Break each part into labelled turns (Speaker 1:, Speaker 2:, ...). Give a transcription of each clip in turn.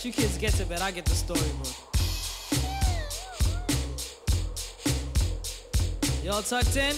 Speaker 1: You kids get to bed, I get the storybook. Y'all tucked in?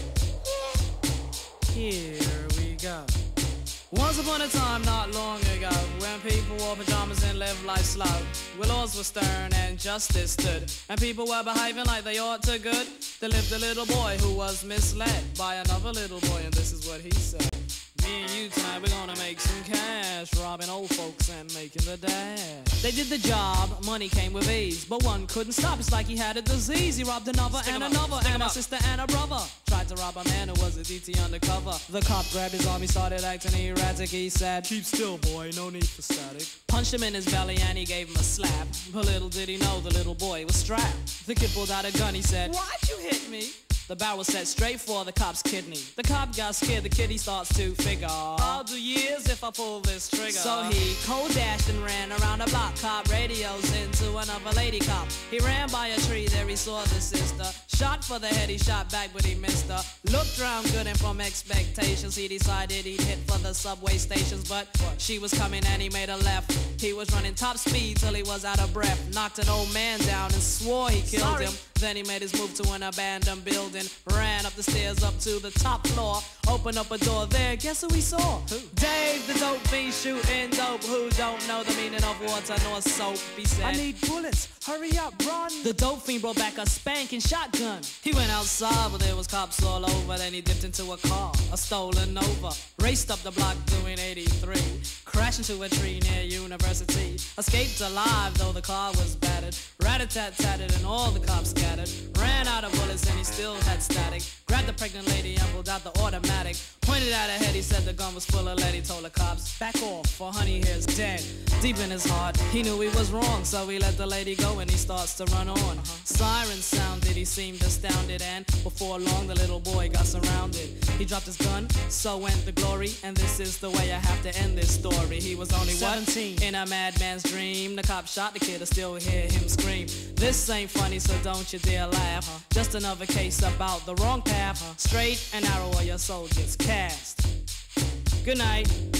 Speaker 1: Here we go. Once upon a time not long ago, when people wore pajamas and lived life slow, where laws were stern and justice stood, and people were behaving like they ought to good, there lived a little boy who was misled by another little boy, and this is what he said. Me and you tonight, we're gonna make some cash, robbing old folks and making the dash. They did the job, money came with ease, but one couldn't stop, it's like he had a disease. He robbed another and another, and a sister and a brother. Tried to rob a man who was a DT undercover. The cop grabbed his arm, he started acting erratic. He said, "Keep still, boy, no need for static." Punched him in his belly and he gave him a slap, but little did he know the little boy was strapped. The kid pulled out a gun, he said, "Why'd you hit me?" The barrel set straight for the cop's kidney. The cop got scared, the kid he starts to figure, I'll do years if I pull this trigger. So he cold dashed and ran around the block. Cop radios into another lady cop. He ran by a tree, there he saw the sister. Shot for the head, he shot back but he missed her. Looked round good and from expectations he decided he'd hit for the subway stations. But she was coming and he made a left. He was running top speed till he was out of breath. Knocked an old man down and swore he killed him. Then he made his move to an abandoned building. Ran up the stairs up to the top floor. Opened up a door there, guess who he saw? Who? Dave, the dope fiend shooting dope. Who don't know the meaning of water nor soap? He said, "I need bullets, hurry up, run." The dope fiend brought back a spanking shotgun. He went outside, but there was cops all over. Then he dipped into a car, a stolen Nova. Raced up the block doing 83. Crashed into a tree near University. Escaped alive, though the car was battered. Rat-a-tat-tatted and all the cops scattered. Ran out of bullets and he still had static. Grabbed the pregnant lady and pulled out the automatic. Pointed at her head, he said the gun was full of lead. He told the cops, "Back off, for honey here's dead." Deep in his heart, he knew he was wrong, so he let the lady go and he starts to run on. Sirens sounded, he seemed astounded, and before long the little boy got surrounded. He dropped his gun, so went the glory, and this is the way I have to end this story. He was only 17, in a madman's dream. The cop shot the kid, I still hear him scream. This ain't funny, so don't you dare laugh. Just another case about the wrong path. Straight and narrow or your soul gets cast. Good night.